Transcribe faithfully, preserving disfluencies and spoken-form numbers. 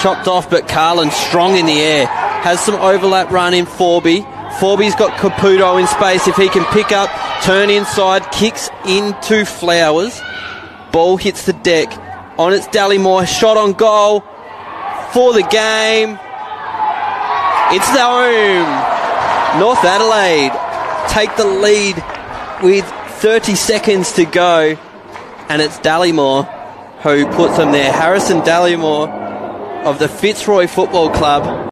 chopped off, but Carlin strong in the air. Has some overlap run in Forby. Forby's got Caputo in space. If he can pick up, turn inside, kicks into Flowers. Ball hits the deck. On it's Dallimore. Shot on goal for the game. It's home. North Adelaide take the lead with thirty seconds to go. And it's Dallimore who puts them there. Harrison Dallimore of the Fitzroy Football Club.